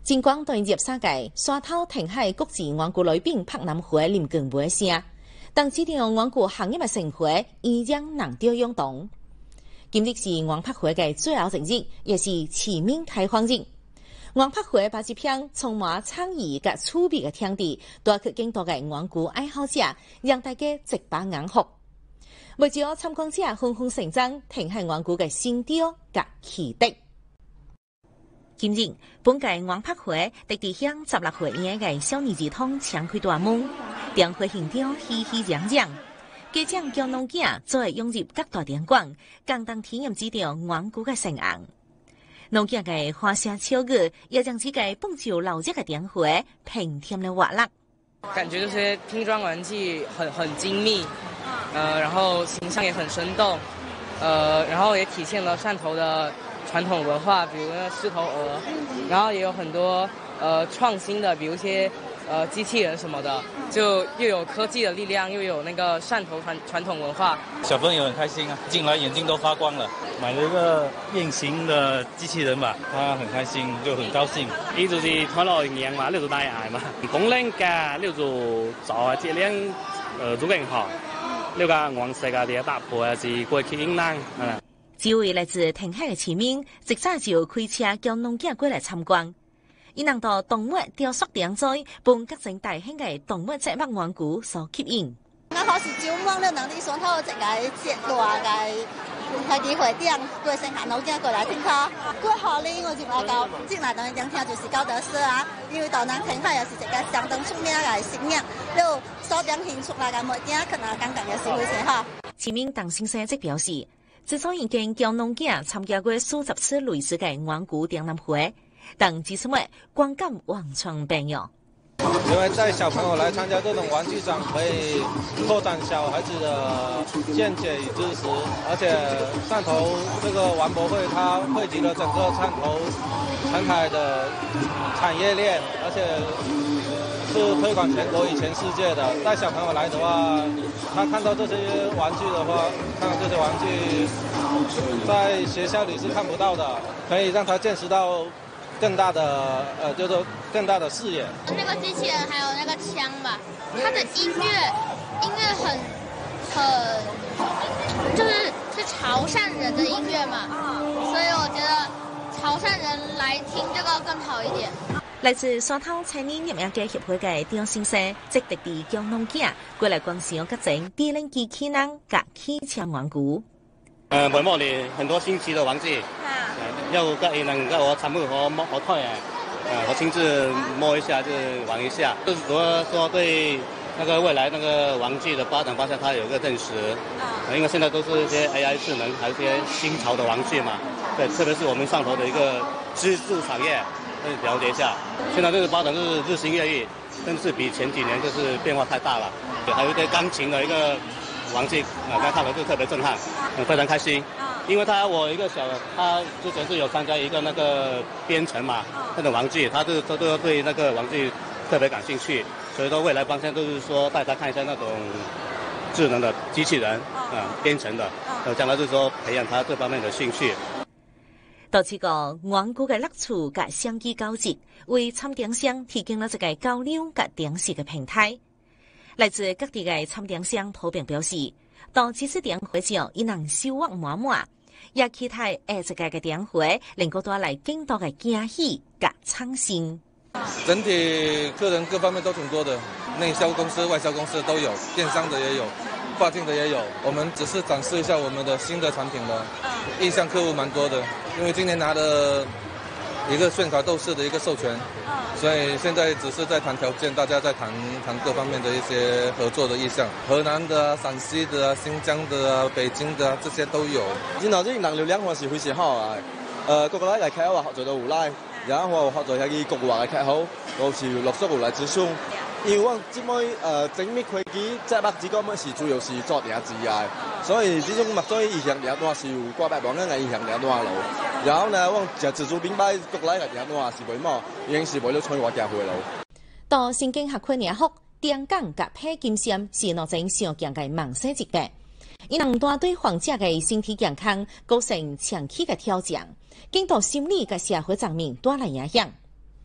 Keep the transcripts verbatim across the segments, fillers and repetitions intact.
金光对入三届沙头填海国际玩具来宾拍南会林更袂声，但这场玩具行业的盛会依然人潮涌动。今日是玩拍会的最后一日，也是市面开放日。玩拍会把这片充满创意甲趣味的天地，带去更多的玩具爱好者，让大家一把眼福。为咗参观者纷纷成长，填海玩具的新潮甲期待。今日，本届玩拍会特地向十六岁以下的少年儿童敞开大门，店会现场熙熙攘攘，家长叫农囝做会涌入各大店馆，共同体验这场玩具的盛宴。农囝的花声笑语，也将这个蹦球老热的店会平添了活力。 感觉这些拼装玩具很很精密，呃，然后形象也很生动，呃，然后也体现了汕头的传统文化，比如那狮头鹅，然后也有很多呃创新的，比如一些呃机器人什么的，就又有科技的力量，又有那个汕头传传统文化。 小朋友很开心啊，进来眼睛都发光了。买了一个变形的机器人吧，他很开心，就很高興。 呢就是睇落型嘛，呢度大嗌嘛，功能噶，呢度就啊質量呃足夠好，呢個黃色嘅啲搭配是過去應當啊。 只位来自填海的市民，一早就開車叫農囝過來參觀。伊能到動物雕塑店在，幫各種大型嘅動物節目玩具所吸引。 我好是招望了能力上頭一個節大嘅開機會店，過剩下農囝過來聽課。過後呢，我就來到進來當聽就是高德社啊，因為到南填海又是一個相當出名嘅食物，就所點獻出來嘅物件，可能剛剛也是會寫好。 市民鄧先生即表示。之所以已經叫農囝參加過數十次類似嘅玩具展覽會，但至少咩觀感完全不一樣。 因為帶小朋友來參加這種玩具展，可以拓展小孩子的見解與知識，而且汕頭這個玩博會，它匯集了整個汕頭填海的產業鏈，而且是推廣全國以前世界的。帶小朋友來的話，他看到這些玩具的話，看到這些玩具在學校裏是看不到的，可以讓他見識到更大的，呃，就是更大的視野。 那個機器人還有那個槍吧，它的音樂音樂很很就是是潮汕人的音樂嘛，所以我覺得潮汕人來聽這個更好一點。 來自沙頭餐飲業業協會嘅張先生，即特地叫農囝過來觀賞各種智能機器人及汽車玩具。 呃，每摸你很多新奇的玩具， 啊， 要個能夠我參與和摸和推，呃，我親自摸一下，就是玩一下，就是主要說對那個未來那個玩具的發展方向，它有一個認識。啊，因為現在都是一些 A I 智能，還有一些新潮的玩具嘛，對，特別是我們汕頭的一個支柱產業。了解一下，現在這個發展就是日新月異，真是比前幾年就是變化太大了。還有一個鋼琴的一個玩具，啊，剛看了就特別震撼，嗯，非常開心。因為他我一個小，他之前是有參加一個那個編程嘛，那種玩具，他就都都對那個玩具特別感興趣，所以說未來方向都是說帶他看一下那種智能的機器人，啊，編程的，呃，將來就是說培養他這方面的興趣。 到此個玩具嘅樂趣及相機交集，為參展商提供了一個交流及展示嘅平台。來自各地嘅參展商普遍表示，到這次展會之後，伊能收穫滿滿，也期待下一屆嘅展會能夠帶來更多嘅驚喜及創新。 整體客人各方面都挺多的，內銷公司、外銷公司都有，電商的也有。跨境的也有，我們只是展示一下我們的新的產品的，印象客戶蠻多的，因為今年拿了一個炫卡鬥士的一個授權，所以現在只是在談條件，大家在談談各方面的一些合作的意向，河南的、陝西的、新疆的、北京的這些都有。 然後啲能流量還是非常好啊，呃，國內嚟開話合作到湖南，然後合作係啲國華嘅開好，到時落宿湖嚟諮詢。因為我這麼呃精密科技，即係這個麼是主要是做定之外，所以這種物所以影響了多是有掛百萬嘅影響了多咯。然後呢，我就自主明白國內嘅影多是為麼，已經是為了催我家回咯。 到新經學區年學，電港及配金線是兩種常見嘅慢性疾病，伊能帶對患者嘅身體健康構成長期嘅挑戰，更多心理及社會層面帶來影響。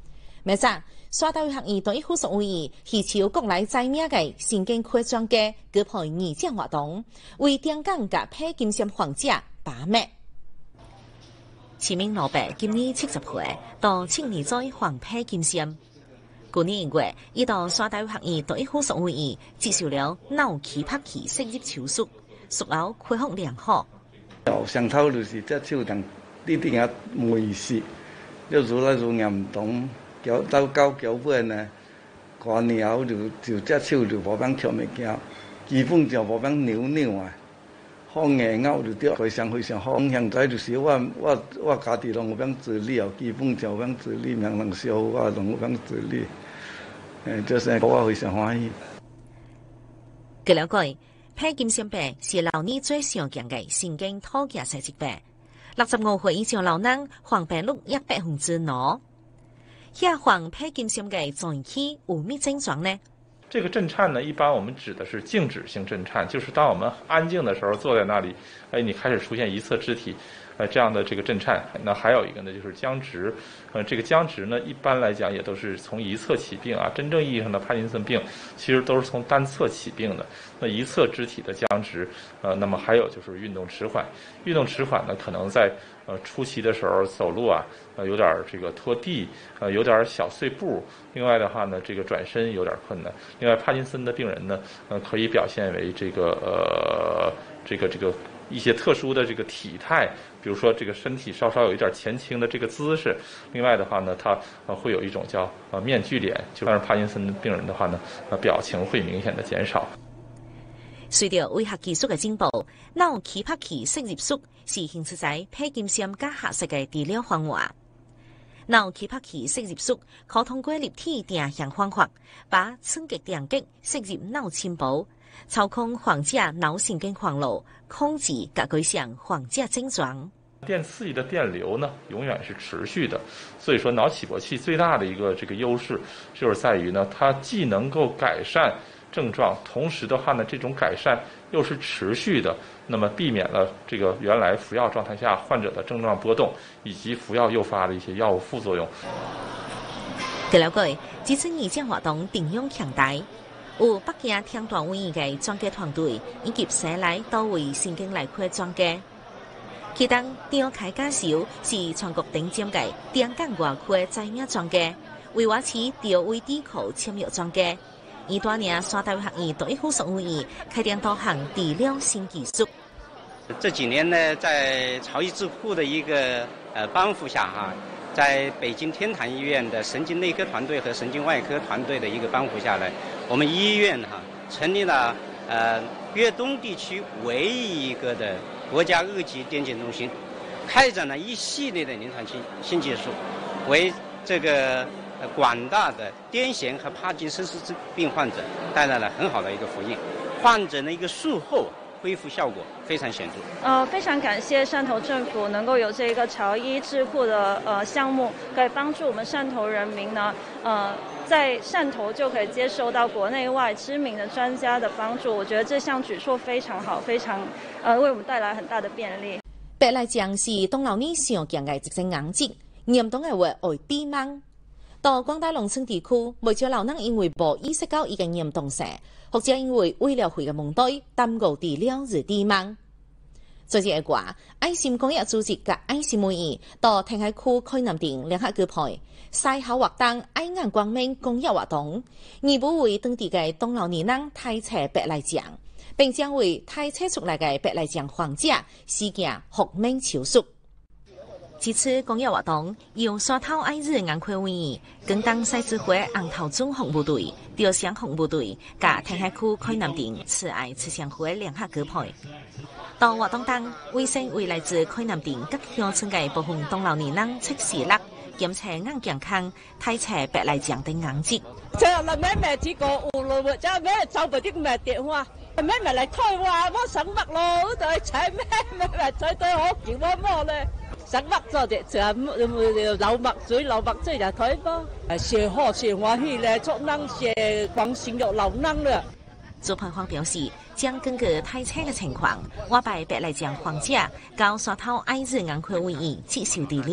明早，沙岛学院队附属委员祈求国内知名的神经科专家举办义诊活动，为点港甲帕金森患者把脉。市民老伯今年七十岁，到青年在患帕金森。去年一月，伊到沙岛学院队附属委员接受了脑起拍器摄入手术，术后恢复良好。 上头就是只手同你啲人没事，要做来做严重，脚到到脚尾呢，过年后就就只手就无办跳物件，基本就无办扭扭啊。好硬拗就掉，非常非常好。现在就是我我我家己拢有办治理哦，基本就有办治理，命能烧我拢有办治理。诶，就是我非常欢喜。 据了解，帕金森病是老年最常见的神经脱架性疾病。六十五岁以上老人患病率一百分之五。遐患帕金森的早期有咩症状呢？ 这个震颤呢，一般我们指的是静止性震颤，就是当我们安静的时候坐在那里，哎，你开始出现一侧肢体，呃，这样的这个震颤。那还有一个呢，就是僵直，呃，这个僵直呢，一般来讲也都是从一侧起病啊。真正意义上的帕金森病，其实都是从单侧起病的。那一侧肢体的僵直，呃，那么还有就是运动迟缓。运动迟缓呢，可能在呃初期的时候走路啊，呃，有点这个拖地，呃，有点小碎步。另外的话呢，这个转身有点困难。另外，帕金森的病人呢，呃，可以表现为这个呃，这个这个一些特殊的这个体态，比如说这个身体稍稍有一点前倾的这个姿势。另外的话呢，他呃会有一种叫呃面具脸，就让帕金森病人的话呢，呃表情会明显的减少。 随着医学技术的进步，脑起拍器摄入术是现实在帕金森加合适的治疗方法。脑起拍器摄入术可通过立体定向方法，把刺激电极摄入脑深部，操控患者脑神经回路，控制及改善患者症状。 电刺激的电流呢，永远是持续的，所以说脑起搏器最大的一个这个优势，就是在于呢，它既能够改善症状，同时的话呢，这种改善又是持续的，那么避免了这个原来服药状态下患者的症状波动，以及服药诱发的一些药物副作用。 据了解，这次义诊活动定用强大，有北京天团医院的专家团队以及西来多位神经内科专家。其中，张开教授是全国顶尖的点感外科知名专家，魏华市调位地口签约专家。伊带领沙岛学院队附属委员开展多项治疗新技术。 这几年呢，在潮医智库的一个呃帮扶下哈，在北京天坛医院的神经内科团队和神经外科团队的一个帮扶下来，我们医院哈成立了呃粤东地区唯一一个的国家二级癫痫中心，开展了一系列的临床新新技术，为这个广大的癫痫和帕金森氏病患者带来了很好的一个福音，患者的一个术后恢复效果非常显著。 呃，非常感谢汕头政府能够有这个潮医智库的呃项目，可以帮助我们汕头人民呢，呃，在汕头就可以接受到国内外知名的专家的帮助。我觉得这项举措非常好，非常呃为我们带来很大的便利。 白内障是当老年常见的一种癌症，严重的话会闭盲。到广大农村地区，不少老人因为无意识到伊嘅严重性，或者因为医疗费嘅问题，耽误治疗而闭盲。最近一话，爱心公益组织甲爱心委员到天海区开南店联合举办晒好活动爱眼光明公益活动，义务为当地嘅中老年人探测白内障，并将为探测出来嘅白内障患者施行复明手术。这次公益活动由沙头爱日眼科委员、更当赛事会红头中红部队、雕像红部队、甲天海区开南店慈爱慈善会联合举办。到活动中，卫生为来自开南店各乡村嘅部分中老年人测视力、检测眼健康、探测白内障等眼疾。 即係啦，咩咩子個護路或者咩就俾啲咩電話，咩咪嚟開話我省乜咯，就係請咩咩咪採對我叫我麼咧。省乜咗嘅就係流墨水流墨水就睇噃，誒好謝歡喜咧，作能謝光鮮肉流能咧。 主辦方表示，將根據睇車嘅情況，安排白內障患者到沙頭愛日眼科醫院接受治療。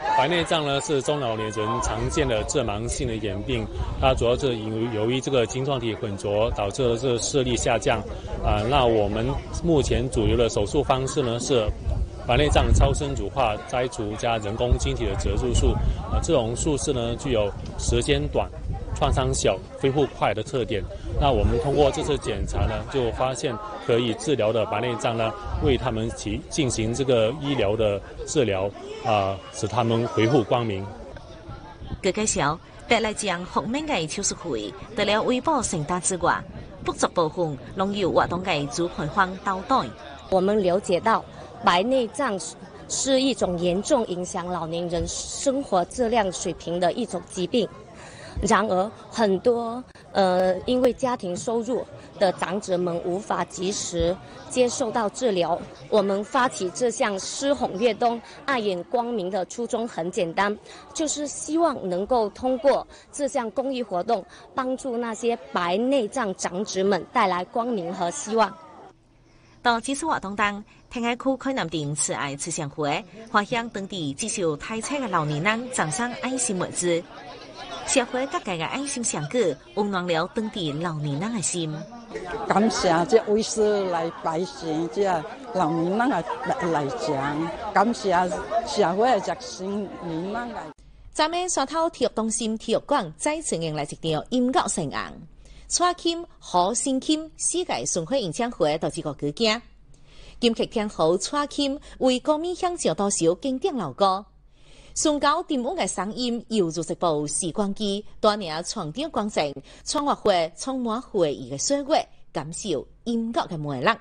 白内障呢是中老年人常见的致盲性的眼病，它主要是由由于这个晶状体混浊导致了这个视力下降啊。那我们目前主流的手术方式呢是白内障超声乳化摘除加人工晶体的折入术啊。这种术式呢具有时间短、创伤小、恢复快的特点。那我们通过这次检查呢，就发现可以治疗的白内障呢，为他们其进行这个医疗的治疗啊，使他们恢复光明。 據介紹，白內障方面嘅手術費，除了維保成大之外，不足部分仍有活動嘅主辦方倒袋。 我們了解到，白內障是一種嚴重影響老年人生活質量水平的一種疾病。然而，很多呃因為家庭收入的長者們無法及時接受到治療。我們發起這項詩弘躍動、愛眼光明的初衷很簡單，就是希望能夠通過這項公益活動，幫助那些白內障長者們帶來光明和希望。 到這次活動中，天愛區開南店慈愛慈善會歡向當地接受體測嘅老年人贈上愛心物資。社會各界嘅愛心相果，溫暖了當地老年人嘅心。 感謝這位師來拜神，這老年人來來講，感謝社會嘅熱心年人嚟。 昨暝山頭體育中心體育館再次迎來一場音樂盛宴，蔡琴、何新琴世界巡迴演唱會到這個舉行。金曲天后蔡琴為歌迷獻上多首經典老歌。崇高玷污嘅聲音猶如一部時光機，帶領傳遞光線，創活會充滿回憶嘅歲月，感受音樂嘅魅力。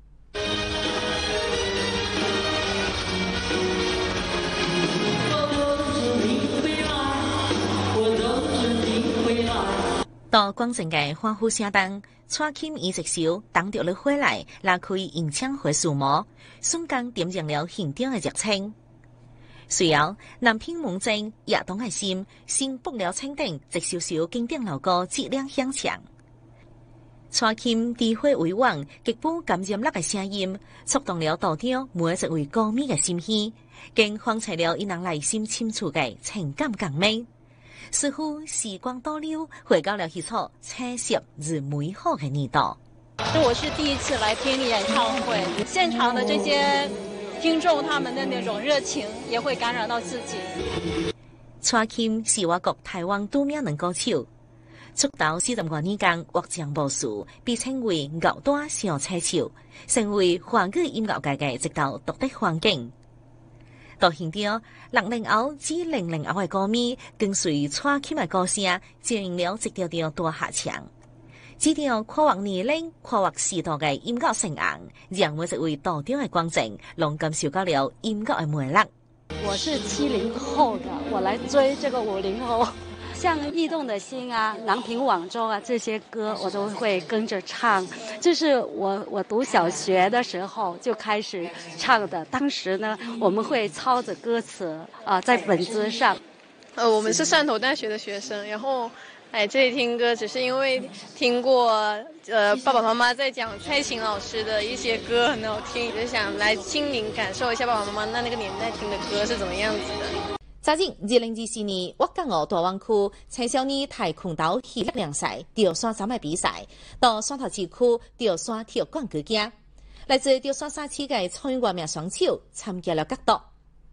到廣城嘅歡呼聲中，蔡琴以一首《等到你回來》拉開演唱會序幕，瞬間點燃了現場嘅熱情。隨後，南屏門鎮也當愛心，先卜了清頂，一首首經典老歌質量響唱。蔡琴智慧委婉、極富感染力嘅聲音，觸動了大雕每一位歌迷嘅心弦，更放出了伊人內心深處嘅情感共鳴。似乎時光倒流，回到了一座青澀而美好嘅年代。 我是第一次來聽你演唱會，現場的這些聽眾他們的那種熱情也會感染到自己。 蔡琴是我國台灣著名男歌手，出道四十多年間獲獎無數，被稱為樂大小菜手，成為華語音樂界嘅一道獨特環境。到現在，六零後至零零後嘅歌迷跟隨蔡琴嘅歌聲，照應了一條條大合唱。這條跨越年齡、跨越時代嘅音樂盛宴，讓每一位大雕嘅觀眾，攏感受到了音樂嘅魅力。 我是七零後的，我來追這個五零後。像《驛動的心》啊，《南屏晚鐘》啊，這些歌我都會跟着唱。這是我我讀小學的時候就開始唱的。當時呢，我們會抄着歌詞啊、呃，在本子上。 呃，我們是汕頭大學的學生，然後哎，這裡聽歌只是因為聽過呃爸爸媽媽在講蔡琴老師的一些歌很好聽，就想來親臨感受一下爸爸媽媽那那個年代聽的歌是怎麼樣子的。 昨日二零二四年，我港澳大灣區青少年跆拳道系列聯賽吊山站嘅比賽，到汕頭市區吊山體育館舉行。來自吊山三市嘅蔡外名雙手參加了角鬥。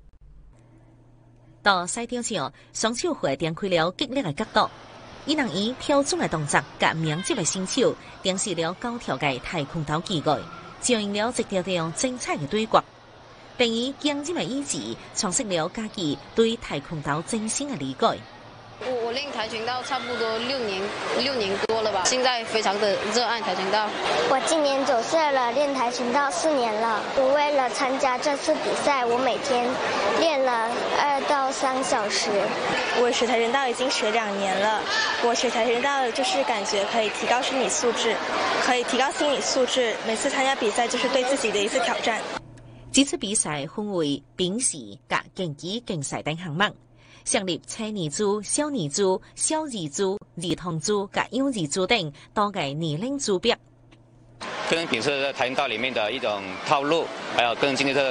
到賽場上，雙手會展開了激烈嘅角鬥，伊人以標準嘅動作甲敏捷嘅身手，展示了高超嘅跆拳道技藝，上演了一條條精彩嘅對決。並以強勁的意志，創設了家己對跆拳道真心的理解。 我我練跆拳道差不多六年六年多了吧，現在非常的熱愛跆拳道。 我今年九歲了，練跆拳道四年了。我為了參加這次比賽，我每天練了二到三小時。 我學跆拳道已經學兩年了。我學跆拳道就是感覺可以提高身體素質，可以提高心理素質。每次參加比賽就是對自己的一次挑戰。 這次比賽分為平時甲競技競賽等項目，設立青兒組、小兒組、小兒組、兒童組甲幼兒組等多個年齡組別。 個人秉持在跆拳道裡面的一種套路，還有個人經歷這個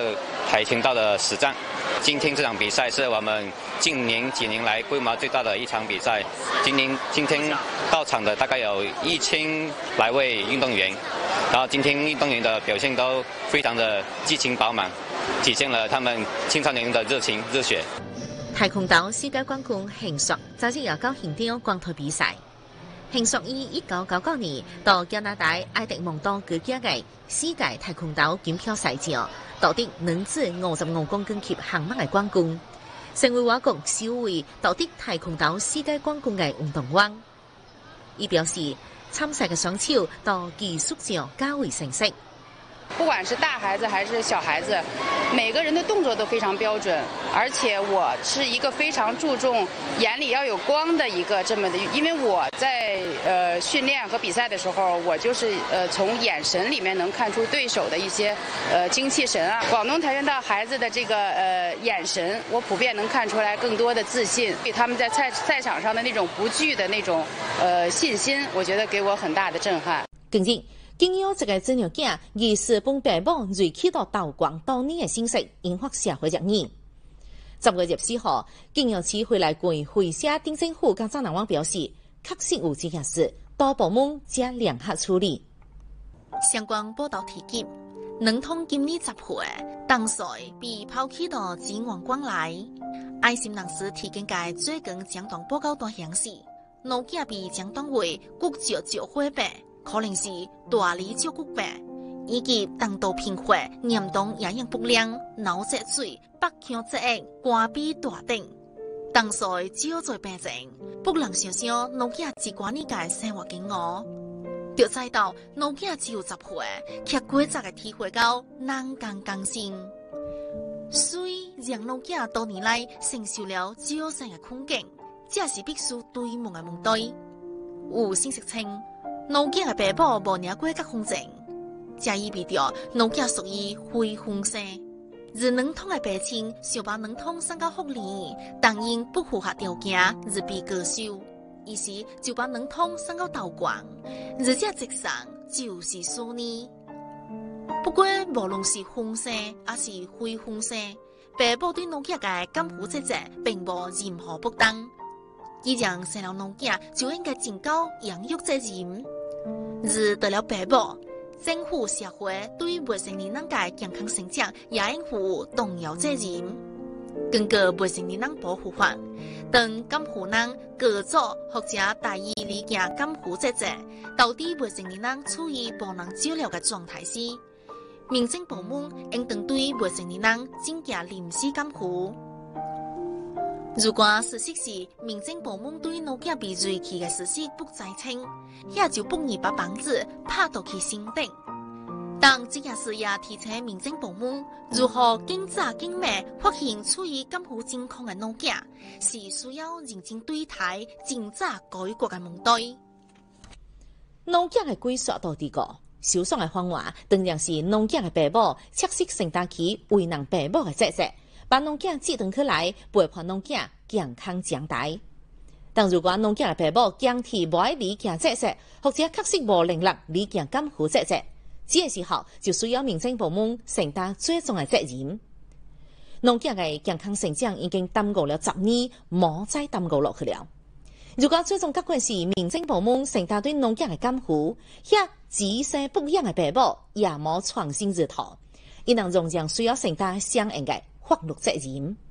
跆拳道的实战。今天这场比赛是我们近年几年来规模最大的一场比赛。今年今天到场的大概有一千来位运动员，然后今天运动员的表现都非常的激情饱满，体现了他们青少年的热情热血。 跆拳道世界冠军邢硕昨日又到现场光台比赛。邢硕以一九九九年到加拿大埃迪蒙多举行的世界跆拳道锦标赛上，夺得男子五十五公斤级项目的冠军，成为我国首位夺得跆拳道世界冠军的运动员。伊表示，参赛的双手到技术上较为成熟。 不管是大孩子还是小孩子，每个人的动作都非常标准，而且我是一个非常注重眼里要有光的一个这么的，因为我在呃训练和比赛的时候，我就是呃从眼神里面能看出对手的一些呃精气神啊。广东跆拳道孩子的这个呃眼神，我普遍能看出来更多的自信，对他们在赛赛场上的那种不惧的那种呃信心，我觉得给我很大的震撼。 近日，经由一个真娘囝以日本爸母瑞起到道观多年的信息，引发社会热议。十月二十四号，经由市回来柜会社丁政府甲张南网表示，确实有这件事，多部门加联合处理。 相关报道提及，两通今年十岁当岁被抛弃到警员关来，爱心人士提供嘅最近奖状报告单显示，老囝被奖状为骨折照灰病。可能是大理照骨病，以及肠道贫血、严重营养不良、脑积水、北腔积液、肝比大等。当时少做病症，不能想象老囝一寡年嘅生活经验。就知道老囝只有十岁，却规则嘅体会到难干更新，所以让老囝多年来承受了少生嘅困境，这是必须对问嘅问题。有信息称，老囝嘅爸母无领过甲风症，这意味着老囝属于非婚生。而两通嘅爸亲想把两通送到福利，但因不符合条件而被割收，于是就把两通送到道观，而这直上就是数年。不过无论是婚生还是非婚生，爸母对老囝嘅监护职责并无任何不当。既然生了老囝，就应该尽到养育责任。而到了爸母，政府社会对未成年人嘅健康成长也应负重要责任。根据未成年人保护法，当监护人过早或者大意履行监护职责，导致未成年人处于无能照料嘅状态时，民政部门应当对未成年人进行临时监护。如果事实是民政部门对老囝被遗弃的事实不知情，那就不宜把房子拍到去心顶。但这件事也提醒民政部门如何尽早尽快发现处于监护情况的老囝，是需要认真对待、尽早改革的问题。 老囝的归属到底个？受伤的方法当然是老囝的爸母切实承担起为难爸母的责任。把老囝接转起来，陪伴老囝健康长大。但如果老囝的爸母坚持无爱履行责任，或者确实无能力履行监护责任，这个时候就需要民政部门承担最终的责任。老囝的健康成长已经耽误了十年，莫再耽误落去了。如果最终结果是民政部门承担对老囝的监护，遐自身不养的爸母也莫创新日头，伊能仍然需要承担相应的法律责任。